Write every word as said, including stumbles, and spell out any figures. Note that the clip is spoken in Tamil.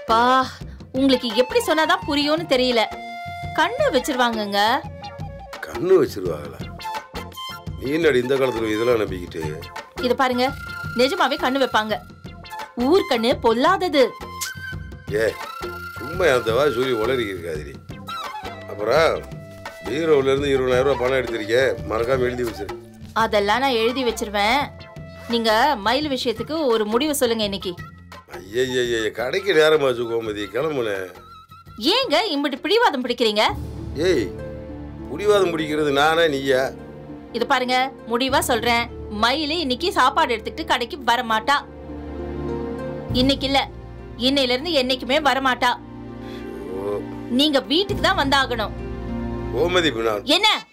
பா உங்களுக்கு எப்படி சொன்னாதான் புரியும்னு தெரியல. கண்ணு வச்சிருவாங்கங்க. கண்ணு வச்சிருவாங்களா? நீ என்னடி இந்த காலத்துல இதெல்லாம் நம்பிக்கிட்டு? இது பாருங்க, நிஜமாவே கண்ணு வைப்பாங்க. ஊர் கண்ணு பொல்லாதது. ஏ சும்மா அந்த வா சொல்லி உளறி இருக்காதிரி. அப்புறம் பீரோல இருந்து இருபதாயிரம் ரூபாய் பணம் எடுத்திருக்கேன், மறக்காம எழுதி வச்சிரு. அதெல்லாம் நான் எழுதி வச்சிருவேன். நீங்க மயில் விஷயத்துக்கு ஒரு முடிவு சொல்லுங்க இன்னைக்கு. ஐய கடைக்கு நேரமாச்சு கோமதி, கிளம்புன. ஏங்க இம்பிட்டு பிடிவாதம் பிடிக்கிறீங்க? ஏய் பிடிவாதம் பிடிக்கிறது நானா நீயா? இது பாருங்க, முடிவா சொல்றேன், மயிலு இன்னைக்கு சாப்பாடு எடுத்துக்கிட்டு கடைக்கு வர மாட்டா. இன்னைக்கு இல்ல, இன்னையில இருந்து என்னைக்குமே வரமாட்டா. நீங்க வீட்டுக்கு தான் வந்தாகணும். கோமதி என்ன